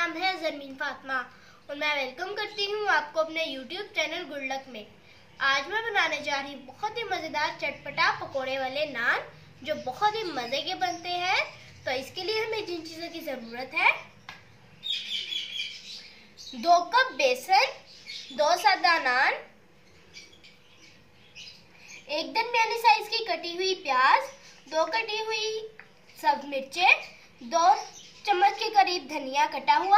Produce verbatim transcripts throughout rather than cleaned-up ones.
नाम है जरमीन फातिमा और मैं वेलकम करती हूँ आपको अपने यूट्यूब चैनल गुड लक में। आज मैं बनाने जा रही हूँ बहुत ही मज़ेदार चटपटा पकोड़े वाले नान जो बहुत ही मज़े के बनते हैं। तो इसके लिए हमें जिन चीज़ों की ज़रूरत है, दो कप बेसन, दो सादा नान, एक दरमियानी साइज की कटी हुई प्याज, दो कटी हुई सब्ज मिर्चें, दो चम्मच के करीब धनिया कटा हुआ,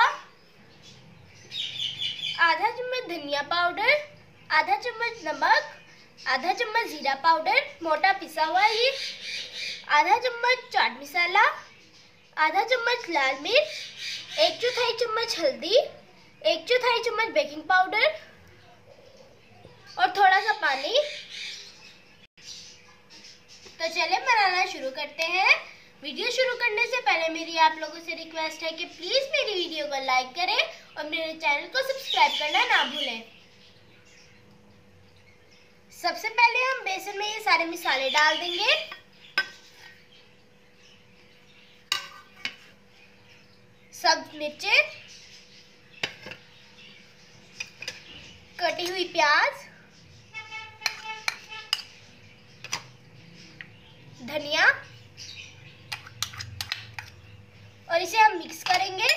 आधा चम्मच धनिया पाउडर, आधा चम्मच नमक, आधा चम्मच जीरा पाउडर मोटा पिसा हुआ ही, आधा चम्मच चाट मसाला, आधा चम्मच लाल मिर्च, एक चौथाई चम्मच हल्दी, एक चौथाई चम्मच बेकिंग पाउडर और थोड़ा सा पानी। तो चलिए बनाना शुरू करते हैं। वीडियो शुरू करने से पहले मेरी आप लोगों से रिक्वेस्ट है कि प्लीज मेरी वीडियो को लाइक करें और मेरे चैनल को सब्सक्राइब करना ना भूलें। सबसे पहले हम बेसन में ये सारे मसाले डाल देंगे। सब्ज मिर्चें, कटी हुई प्याज, धनिया और इसे हम मिक्स करेंगे।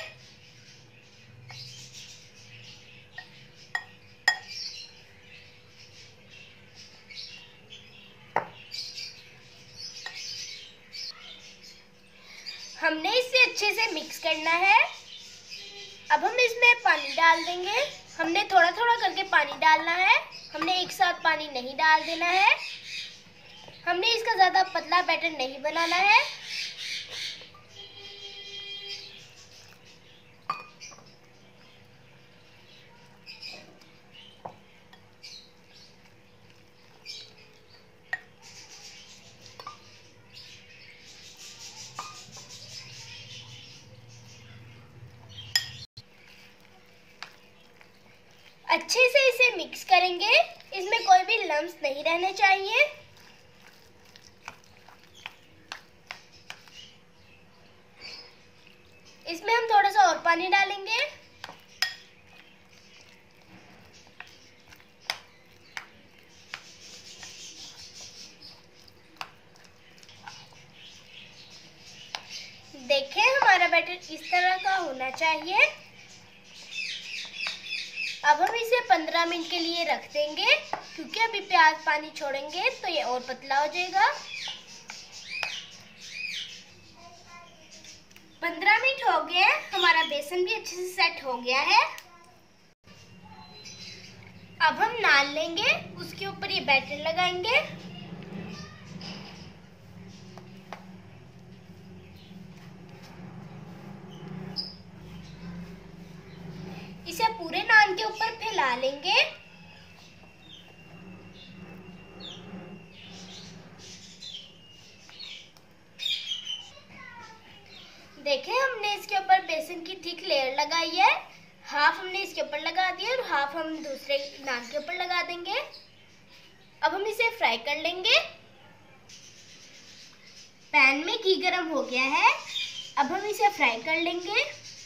हमने इसे अच्छे से मिक्स करना है। अब हम इसमें पानी डाल देंगे। हमने थोड़ा थोड़ा करके पानी डालना है, हमने एक साथ पानी नहीं डाल देना है। हमने इसका ज़्यादा पतला बैटर नहीं बनाना है। अच्छे से इसे मिक्स करेंगे, इसमें कोई भी लम्स नहीं रहने चाहिए। इसमें हम थोड़ा सा और पानी डालेंगे। देखें हमारा बैटर इस तरह का होना चाहिए। अब हम इसे पंद्रह मिनट के लिए रख देंगे क्योंकि अभी प्याज पानी छोड़ेंगे तो ये और पतला हो जाएगा। पंद्रह मिनट हो गए, हमारा बेसन भी अच्छे से सेट हो गया है। अब हम नान लेंगे, उसके ऊपर ये बैटर लगाएंगे। इसे पूरे नान के ऊपर फैला लेंगे। देखें हमने इसके ऊपर बेसन की थिक लेयर लगाई है। हाफ हमने इसके ऊपर लगा दिया और हाफ हम दूसरे नान के ऊपर लगा देंगे। अब हम इसे फ्राई कर लेंगे। पैन में घी गरम हो गया है, अब हम इसे फ्राई कर लेंगे।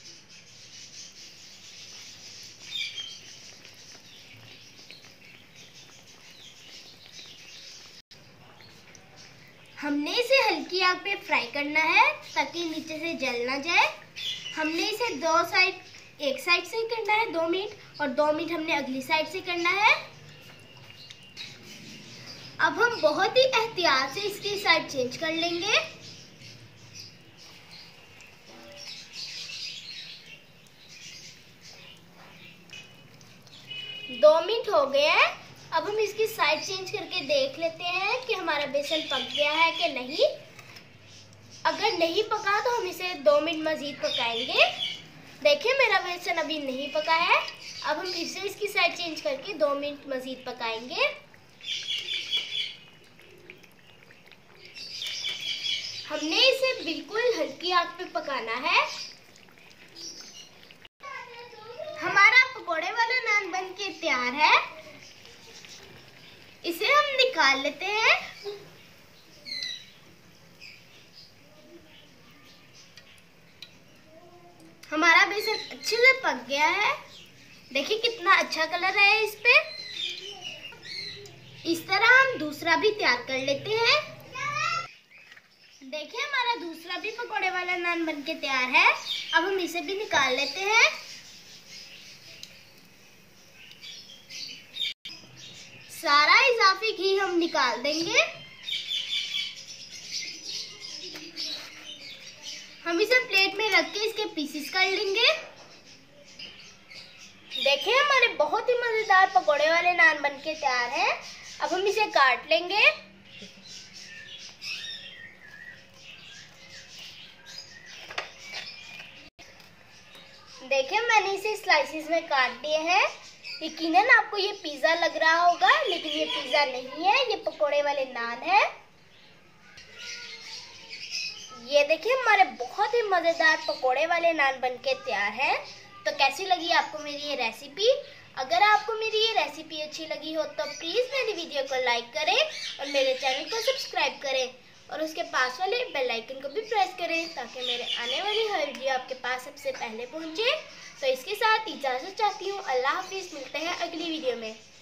हमने इसे हल्की आग पे फ्राई करना है ताकि नीचे से जल ना जाए। हमने इसे दो साइड, एक साइड से करना है दो मिनट और दो मिनट हमने अगली साइड से करना है। अब हम बहुत ही एहतियात से इसकी साइड चेंज कर लेंगे। दो मिनट हो गए हैं, अब हम इसकी साइड चेंज करके देख लेते हैं कि हमारा बेसन पक गया है कि नहीं। अगर नहीं पका तो हम इसे दो मिनट मजीद पकाएंगे। देखिए मेरा बेसन अभी नहीं पका है, अब हम फिर से इसकी साइड चेंज करके दो मिनट मजीद पकाएंगे। हमने इसे बिल्कुल हल्की आग पे पकाना है। हमारा पकोड़े वाला नान बन के तैयार है। इसे हम निकाल लेते हैं। हमारा बेसन अच्छे से पक गया है। देखिए कितना अच्छा कलर है इस पे। इस तरह हम दूसरा भी तैयार कर लेते हैं। देखिए हमारा दूसरा भी पकोड़े वाला नान बनके तैयार है। अब हम इसे भी निकाल लेते हैं। सारा इजाफी घी हम निकाल देंगे। हम इसे प्लेट में रख के इसके पीसेस कर लेंगे। देखिए हमारे बहुत ही मजेदार पकोड़े वाले नान बनके तैयार है। अब हम इसे काट लेंगे। देखिए मैंने इसे स्लाइसेस में काट दिए हैं। यकीनन आपको ये पिज्जा लग रहा होगा, लेकिन ये पिज्जा नहीं है, ये पकोड़े वाले नान है। ये देखिए हमारे बहुत ही मजेदार पकोड़े वाले नान बनके तैयार है। तो कैसी लगी आपको मेरी ये रेसिपी? अगर आपको मेरी ये रेसिपी अच्छी लगी हो तो प्लीज मेरी वीडियो को लाइक करें और मेरे चैनल को सब्सक्राइब करें और उसके पास वाले बेल आइकन को भी प्रेस करें ताकि मेरे आने वाली हर वीडियो आपके पास सबसे पहले पहुंचे। तो इसके साथ इजाजत चाहती हूँ। अल्लाह हाफिज। मिलते हैं अगली वीडियो में।